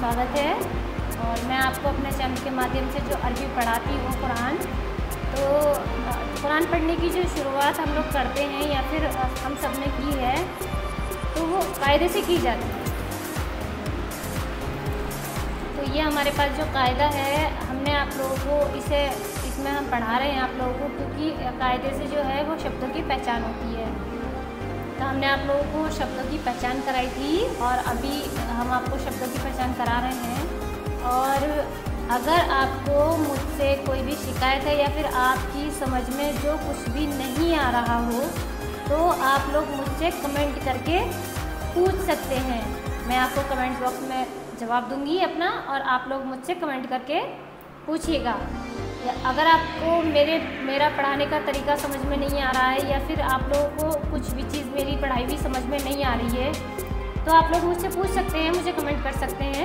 स्वागत है। और मैं आपको अपने चैनल के माध्यम से जो अरबी पढ़ाती हूँ कुरान, तो कुरान पढ़ने की जो शुरुआत हम लोग करते हैं या फिर हम सब ने की है, तो वो कायदे से की जाती है। तो ये हमारे पास जो कायदा है, हमने आप लोगों को इसमें हम पढ़ा रहे हैं आप लोगों को, क्योंकि कायदे से जो है वो शब्दों की पहचान होती है। तो हमने आप लोगों को शब्दों की पहचान कराई थी और अभी हम आपको शब्दों की पहचान करा रहे हैं। और अगर आपको मुझसे कोई भी शिकायत है या फिर आपकी समझ में जो कुछ भी नहीं आ रहा हो, तो आप लोग मुझसे कमेंट करके पूछ सकते हैं। मैं आपको कमेंट बॉक्स में जवाब दूंगी अपना, और आप लोग मुझसे कमेंट करके पूछिएगा। अगर आपको मेरा पढ़ाने का तरीका समझ में नहीं आ रहा है या फिर आप लोगों को कुछ भी चीज़ मेरी पढ़ाई भी समझ में नहीं आ रही है, तो आप लोग मुझसे पूछ सकते हैं, मुझे कमेंट कर सकते हैं।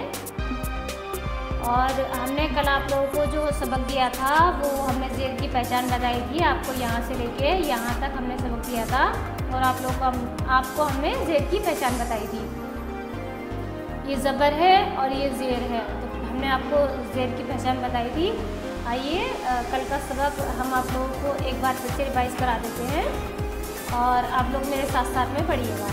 और हमने कल आप लोगों को जो सबक दिया था, वो हमने ज़ेर की पहचान बताई थी आपको, यहाँ से लेके यहाँ तक हमने सबक दिया था। और आपको हमने ज़ेर की पहचान बताई थी। ये ज़बर है और ये ज़ेर है, तो हमने आपको ज़ेर की पहचान बताई थी। आइए कल का सबक हम आप लोगों को एक बार फिर से रिवाइज करा देते हैं और आप लोग मेरे साथ साथ में पढ़िएगा।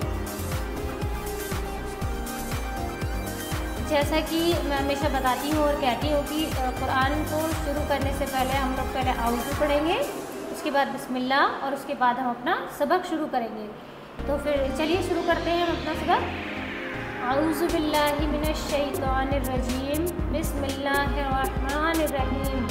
जैसा कि मैं हमेशा बताती हूँ और कहती हूँ कि कुरान को शुरू करने से पहले हम लोग पहले आउज़ू पढ़ेंगे, उसके बाद बिस्मिल्लाह, और उसके बाद हम अपना सबक शुरू करेंगे। तो फिर चलिए शुरू करते हैं हम अपना सबक। औज़ु बिल्लाहि मिनश शैतानिर रजीम, बिस्मिल्लाहिर्रहमानिर रहीम।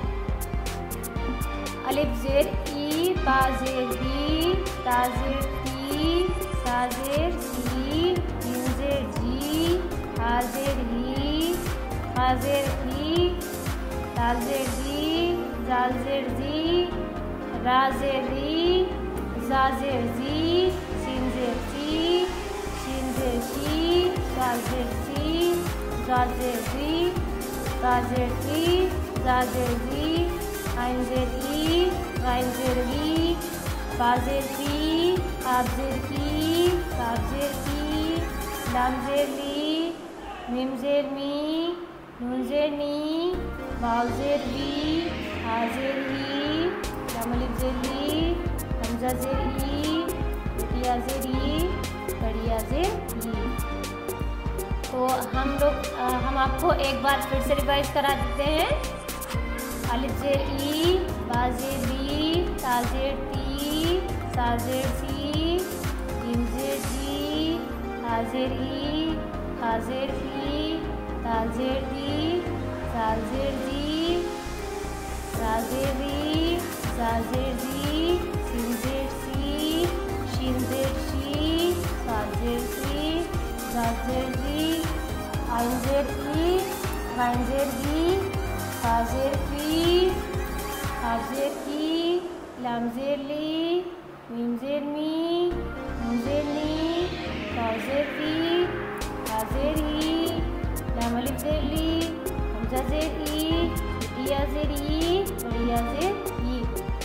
अलिफ ज़ेर ई, बा ज़ेर बी, ता ज़ेर ती, सा ज़ेर सी, जीम ज़ेर जी, हा ज़ेर ही, हा ज़ेर ही, दाल ज़ेर दी, जाल ज़ेर जी, रा ज़ेर री, जा ज़ेर जी, सीन ज़ेर सी, शीन ज़ेर शी, ज़ाल ज़ेर सी, ज़ाल ज़ेर ज़ी, ज़ा ज़ेर ज़ी, ज़ा ज़ेर ज़ी, आइन ज़ेर ई, गाइन ज़ेर गी, बा ज़ेर बी, आप ज़ेर की, काफ ज़ेर की, लाम ज़ेर ली, मीम ज़ेर मी, नून ज़ेर नी, वाव ज़ेर वी, हा ज़ेर ही, लाम अलिफ ज़ेर ली, हमज़ा ज़ेर ई, या ज़ेर ई, बढ़िया ज़ेर ई। तो हम आपको एक बार फिर से रिवाइज करा देते हैं। अलिफ ज़ेर ई, बा ज़ेर बी, ता ज़ेर ती, सा ज़ेर सी, जीम ज़ेर जी, हा ज़ेर ई, हा ज़ेर ही, ता ज़ेर दी, सा ज़ेर जी, रा ज़ेर री, जा ज़ेर जी, सीन ज़ेर सी, शीन ज़ेर शी, सा ज़ेर सी, जा ज़ेर जी, आइन ज़ेर ई, गाइन ज़ेर गी, फा ज़ेर फी, हा ज़ेर की, लाम ज़ेर ली, मीम ज़ेर मी, नून ज़ेर नी, वाव ज़ेर फी, हा ज़ेर ही, लाम अलिफ ज़ेर ली, हमज़ा ज़ेर ई, या ज़ेर ई, बढ़िया ज़ेर ई।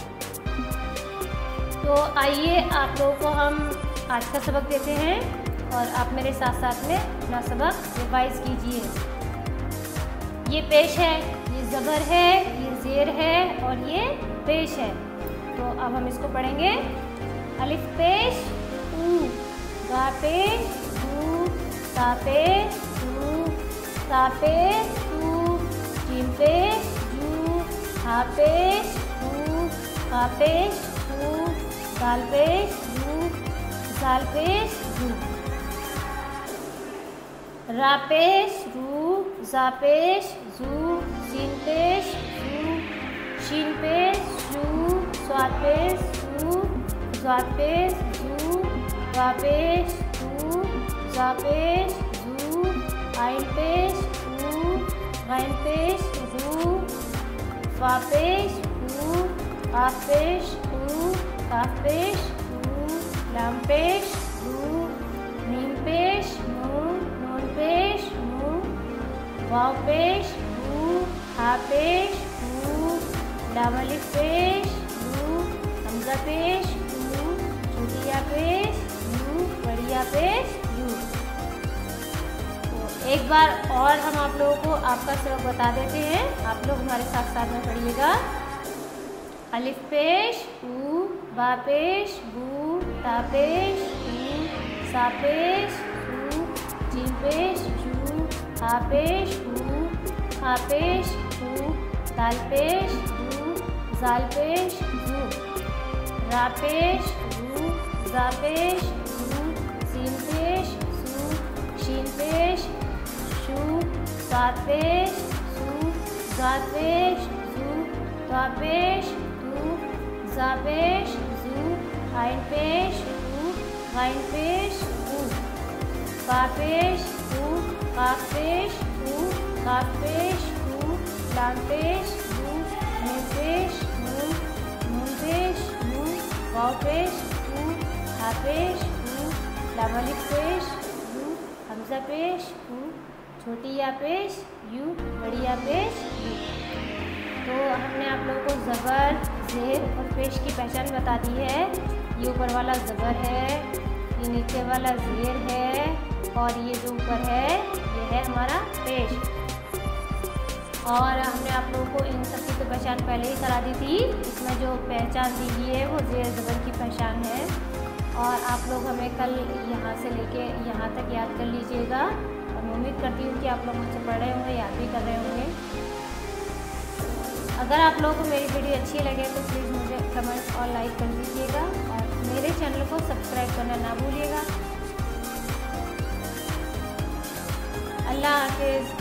तो आइए आप लोगों को हम आज का सबक देते हैं और आप मेरे साथ साथ में अपना सबक रिवाइज कीजिए। ये पेश है, ये ज़बर है, ये ज़ेर है और ये पेश है। तो अब हम इसको पढ़ेंगे। अलिफ पेश ऊ, गा पेश ऊ, ता पेश ऊ, सा पेश ऊ, जीम पेश जू, हा पेश ऊ, हा पेश ऊ, दाल पेश जू, जाल पेश जू, रा पेश रू, जा पेश जू, सीन पेश जू, शीन पेश जू, स्वाद पेश जू, ज़ाद पेश जू, वा पेश जू, जा पेश जू, आइन पेश जू, गाइन पेश जू, फा पेश जू, काफ पेश जू, काफ पेश जू, लाम पेश जू, मीम पेश नून, नून पेश नू, वाव पेश जू, हा पेश जू, लाम अलिफ पेश जू, हमज़ा पेश जू, छोटी या पेश जू, बड़ी या पेश जू। तो एक बार और हम आप लोगों को आपका सबक बता देते हैं, आप लोग हमारे साथ साथ में पढ़िएगा। अलिफ पेश ऊ, बा पेश बू, ता पेश ऊ, सा पेश ऊ, जीम पेश जू, हा पेश हू, खा पेश हू, दाल पेश दू, जाल पेश जू, रा पेश रू, जा पेश जू, सीन पेश सू, शीन पेश शू, सात पेश सू, जात पेश जू, ता पेश दू, जा पेश जू, आइन पेश ऊ, गाइन पेश ऊ, का पेश ऊ, काफ पेश ऊ, काफ पेश ऊ, लाम पेश ऊ, नून पेश नू, नून पेश नू, वाव पेश ऊ, हा पेश ऊ, लाम अलिफ पेश यू, हमजा पेश ऊ, छोटी या पेश यू, बड़ी या पेश यू। तो हमने आप लोगों को ज़बर, ज़ेर और पेश की पहचान बता दी है। ये ऊपर वाला ज़बर है, ये नीचे वाला ज़ेर है और ये जो ऊपर है ये है हमारा पेश। और हमने आप लोगों को इन सब की तो पहचान पहले ही करा दी थी। इसमें जो पहचान दी गई है वो ज़ेर ज़बर की पहचान है। और आप लोग हमें कल यहाँ से लेके यहाँ तक याद कर लीजिएगा। और मैं उम्मीद करती हूँ कि आप लोग मुझसे पढ़ रहे होंगे, याद भी कर रहे होंगे। अगर आप लोगों को मेरी वीडियो अच्छी लगे तो प्लीज़ मुझे कमेंट और लाइक कर दीजिएगा और मेरे चैनल को सब्सक्राइब करना ना भूलिएगा। अल्लाह हाफिज़।